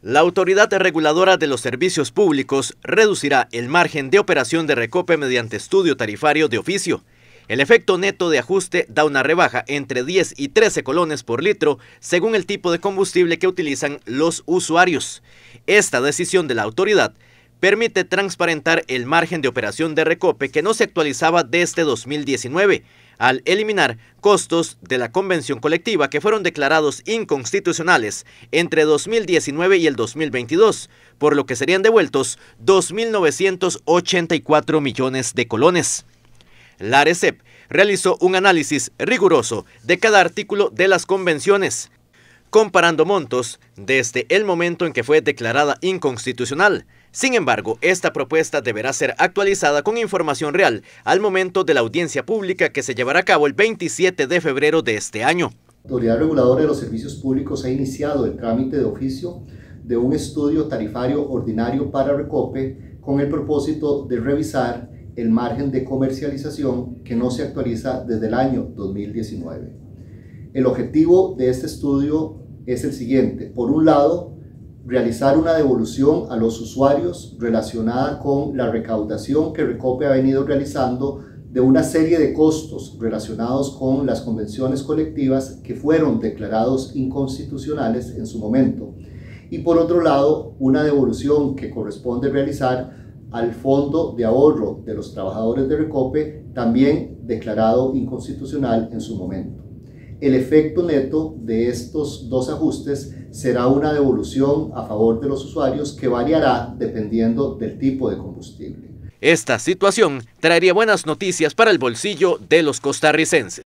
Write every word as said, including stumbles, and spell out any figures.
La Autoridad Reguladora de los Servicios Públicos reducirá el margen de operación de Recope mediante estudio tarifario de oficio. El efecto neto de ajuste da una rebaja entre diez y trece colones por litro según el tipo de combustible que utilizan los usuarios. Esta decisión de la autoridad permite transparentar el margen de operación de Recope que no se actualizaba desde dos mil diecinueve, al eliminar costos de la convención colectiva que fueron declarados inconstitucionales entre dos mil diecinueve y el dos mil veintidós, por lo que serían devueltos dos mil novecientos ochenta y cuatro millones de colones. La ARECEP realizó un análisis riguroso de cada artículo de las convenciones, comparando montos desde el momento en que fue declarada inconstitucional. Sin embargo, esta propuesta deberá ser actualizada con información real al momento de la audiencia pública que se llevará a cabo el veintisiete de febrero de este año. La Autoridad Reguladora de los Servicios Públicos ha iniciado el trámite de oficio de un estudio tarifario ordinario para Recope con el propósito de revisar el margen de comercialización que no se actualiza desde el año dos mil diecinueve. El objetivo de este estudio es el siguiente: por un lado, realizar una devolución a los usuarios relacionada con la recaudación que Recope ha venido realizando de una serie de costos relacionados con las convenciones colectivas que fueron declarados inconstitucionales en su momento. Y por otro lado, una devolución que corresponde realizar al Fondo de Ahorro de los Trabajadores de Recope, también declarado inconstitucional en su momento. El efecto neto de estos dos ajustes será una devolución a favor de los usuarios que variará dependiendo del tipo de combustible. Esta situación traería buenas noticias para el bolsillo de los costarricenses.